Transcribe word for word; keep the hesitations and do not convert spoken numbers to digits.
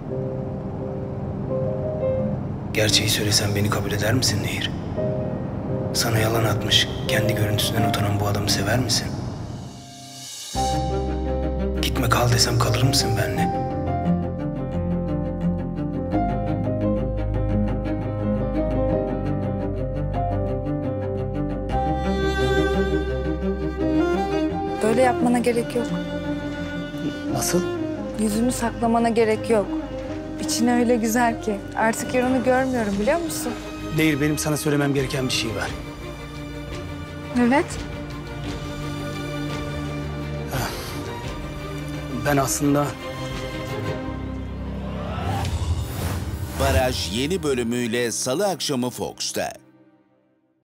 Gerçeği söylesem beni kabul eder misin Nehir? Sana yalan atmış, kendi görüntüsünden utanan bu adamı sever misin? Gitme kal desem kalır mısın benimle? Böyle yapmana gerek yok. Nasıl? Yüzünü saklamana gerek yok. İçine öyle güzel ki artık yarını görmüyorum, biliyor musun? Nehir, benim sana söylemem gereken bir şey var. Evet. Ben aslında... Baraj yeni bölümüyle Salı akşamı Fox'ta.